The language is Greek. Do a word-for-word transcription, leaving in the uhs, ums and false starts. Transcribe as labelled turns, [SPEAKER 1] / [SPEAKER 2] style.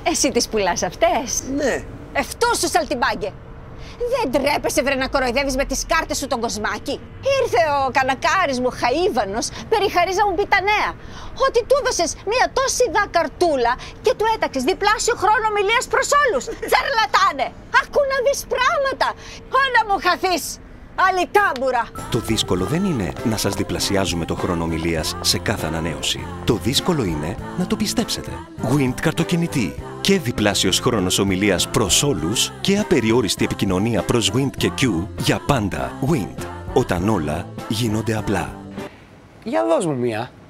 [SPEAKER 1] Εσύ τις πουλάς αυτές?
[SPEAKER 2] Ναι.
[SPEAKER 1] Ευτός σου σαλτιμπάγκε. Δεν τρέπεσαι βρε να κοροϊδεύεις με τις κάρτες σου τον Κοσμάκη? Ήρθε ο κανακάρης μου Χαΐβανος, περιχαρίζει να μου πει τα νέα. Ότι του έδωσες μία τόση δα καρτούλα και του έταξες διπλάσιο χρόνο ομιλίας προς όλους. Τσαρλατάνε! Ακού να δεις πράγματα! Όλα μου χαθείς! Άλλη τάμπουρα!
[SPEAKER 3] Το δύσκολο δεν είναι να σας διπλασιάζουμε το χρόνο ομιλίας σε κάθε ανανέωση. Το δύσκολο είναι να το πιστέψετε. Wind καρτοκινητή. Και διπλάσιος χρόνος ομιλίας προς όλους και απεριόριστη επικοινωνία προς Wind και Q για πάντα. Wind. Όταν όλα γίνονται απλά.
[SPEAKER 2] Για δώσ' μου μία.